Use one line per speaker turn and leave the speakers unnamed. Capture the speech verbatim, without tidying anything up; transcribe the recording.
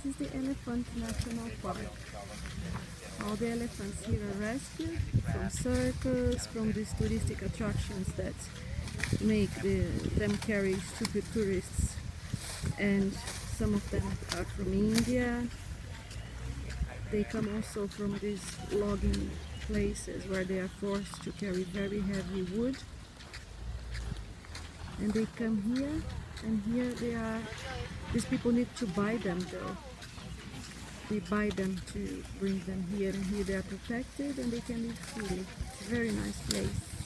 this is the Elephant National Park. All the elephants here are rescued from circus, from these touristic attractions that make the, them carry stupid tourists, and some of them are from India. They come also from these logging places where they are forced to carry very heavy wood, and they come here, and here they are. These people need to buy them though. They buy them to bring them here, and here they are protected and they can live freely. It's a very nice place.